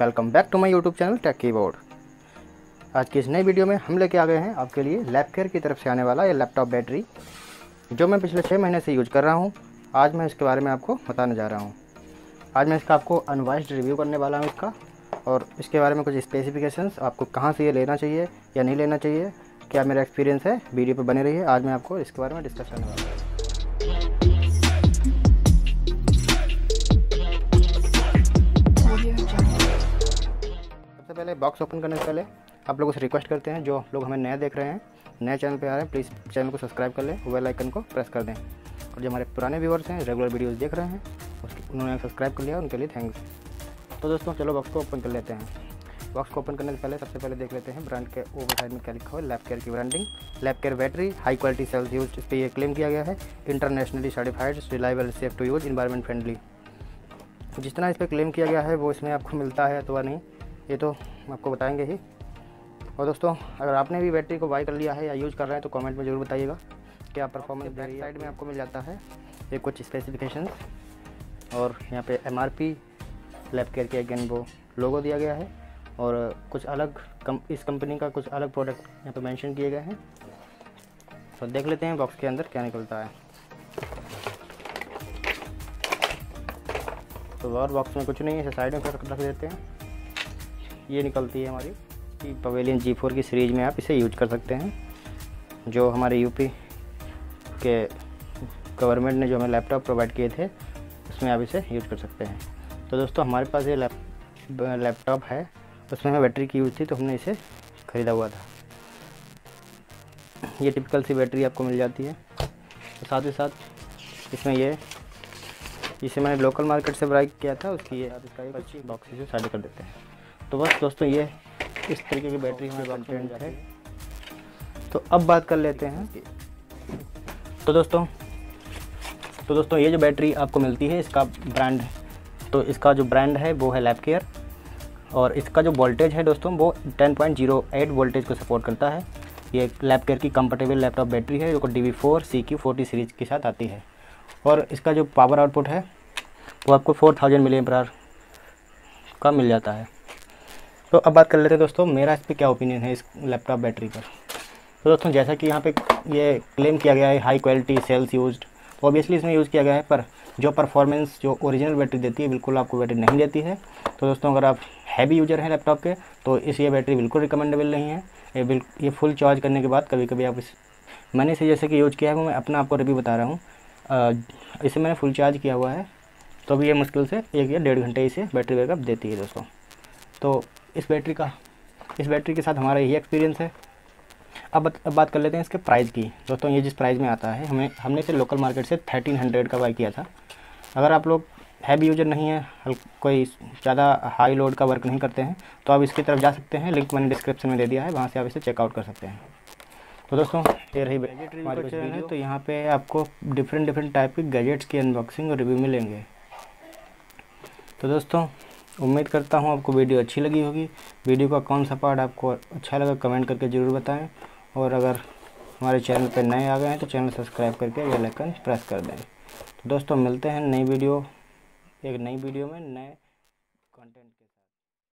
Welcome back to my YouTube channel tech keyboard. आज की इस नई वीडियो में हम लेके आ गए हैं आपके लिए लैपकेयर की तरफ से आने वाला ये लैपटॉप बैटरी जो मैं पिछले 6 महीने से यूज कर रहा हूँ। आज मैं इसके बारे में आपको बताने जा रहा हूँ। आज मैं इसका आपको अनवॉइस्ड रिव्यू करने वाला हूँ इसका, और इसके बारे में कुछ स्पेसिफिकेशंस, आपको कहाँ से ये लेना चाहिए या नहीं लेना चाहिए, क्या मेरा एक्सपीरियंस है, वीडियो पर बने रहिए। आज मैं आपको इसके बारे में डिस्कस करने वाला हूँ। सबसे पहले बॉक्स ओपन करने से पहले आप लोगों से रिक्वेस्ट करते हैं, जो लोग हमें नए देख रहे हैं, नए चैनल पे आ रहे हैं, प्लीज़ चैनल को सब्सक्राइब कर लें, बेल आइकन को प्रेस कर दें। और जो हमारे पुराने व्यूअर्स हैं, रेगुलर वीडियोस देख रहे हैं, उन्होंने सब्सक्राइब कर लिया, उनके लिए थैंक्स। तो दोस्तों चलो बॉक्स को ओपन कर लेते हैं। बॉक्स को ओपन करने से पहले सबसे पहले देख लेते हैं ब्रांड के ओवर साइड में क्या लिखा हुआ है। लैपकेयर की branding, Lapcare battery, high quality cells use, इस पर यह क्लेम किया गया है, internationally certified, reliable, safe to use, environment friendly. जितना इस पर क्लेम किया गया है वो इसमें आपको मिलता है अथवा नहीं, ये तो आपको बताएंगे ही। और दोस्तों अगर आपने भी बैटरी को बाई कर लिया है या यूज़ कर रहे हैं तो कमेंट में ज़रूर बताइएगा क्या परफॉर्मेंस दे रही है। साइड में आपको मिल जाता है ये कुछ स्पेसिफिकेशंस, और यहाँ पे MRP, लैपकेयर के अगेन वो लोगो दिया गया है, और कुछ अलग इस कंपनी का कुछ अलग प्रोडक्ट यहाँ पे मेंशन किए गए हैं। तो देख लेते हैं बॉक्स के अंदर क्या निकलता है। तो और बॉक्स में कुछ नहीं है, इसे साइड में रख देते हैं। ये निकलती है हमारी पवेलियन G4 की सीरीज़ में, आप इसे यूज कर सकते हैं। जो हमारे यूपी के गवर्नमेंट ने जो हमें लैपटॉप प्रोवाइड किए थे उसमें आप इसे यूज कर सकते हैं। तो दोस्तों हमारे पास ये लैपटॉप है, उसमें हमें बैटरी की यूज़ थी तो हमने इसे ख़रीदा हुआ था। ये टिपिकल सी बैटरी आपको मिल जाती है। तो साथ ही साथ इसमें इसे मैंने लोकल मार्केट से बाई किया था, उसकी ये इसका एक अच्छी बॉक्स से साइड कर देते हैं। तो बस दोस्तों ये इस तरीके की बैटरी हमारे बॉक्स में मिल जाती है। तो अब बात कर लेते हैं। तो दोस्तों ये जो बैटरी आपको मिलती है इसका ब्रांड, तो इसका जो ब्रांड है वो है लैपकेयर, और इसका जो वोल्टेज है दोस्तों वो 10.08 वोल्टेज को सपोर्ट करता है। ये लैपकेयर की कंफर्टेबल लैपटॉप बैटरी है जो DV4 CQ40 सीरीज़ के साथ आती है, और इसका जो पावर आउटपुट है वो आपको 4000 mAh का मिल जाता है। तो अब बात कर लेते हैं दोस्तों मेरा इस पर क्या ओपिनियन है इस लैपटॉप बैटरी पर। तो दोस्तों जैसा कि यहाँ पे ये क्लेम किया गया है हाई क्वालिटी सेल्स यूज्ड, तो ऑब्वियसली इसमें यूज़ किया गया है, पर जो परफॉर्मेंस जो ओरिजिनल बैटरी देती है बिल्कुल आपको बैटरी नहीं देती है। तो दोस्तों अगर आप हैवी यूजर हैं लैपटॉप के तो ये बैटरी बिल्कुल रिकमेंडेबल नहीं है। ये फुल चार्ज करने के बाद कभी कभी आप मैंने इसे जैसे कि यूज़ किया है वो मैं अपना आपको रिव्यू बता रहा हूँ। इसे मैंने फुल चार्ज किया हुआ है तो अभी ये मुश्किल से 1 या 1.5 घंटे इसे बैटरी बैकअप देती है दोस्तों। तो इस बैटरी के साथ हमारा यही एक्सपीरियंस है। अब बात कर लेते हैं इसके प्राइस की। दोस्तों ये जिस प्राइस में आता है हमने इसे लोकल मार्केट से 1300 का बाई किया था। अगर आप लोग हैवी यूजर नहीं है, कोई ज़्यादा हाई लोड का वर्क नहीं करते हैं, तो आप इसकी तरफ जा सकते हैं। लिंक मैंने डिस्क्रिप्शन में दे दिया है, वहाँ से आप इसे चेकआउट कर सकते हैं। तो दोस्तों ये रही हमारी कुछ वीडियो। तो यहाँ पे आपको डिफरेंट टाइप के गैजेट्स की अनबॉक्सिंग और रिव्यू मिलेंगे। तो दोस्तों उम्मीद करता हूँ आपको वीडियो अच्छी लगी होगी। वीडियो का कौन सा पार्ट आपको अच्छा लगा कमेंट करके ज़रूर बताएं, और अगर हमारे चैनल पर नए आ गए हैं तो चैनल सब्सक्राइब करके बेल आइकन प्रेस कर दें। तो दोस्तों मिलते हैं एक नई वीडियो में नए कंटेंट।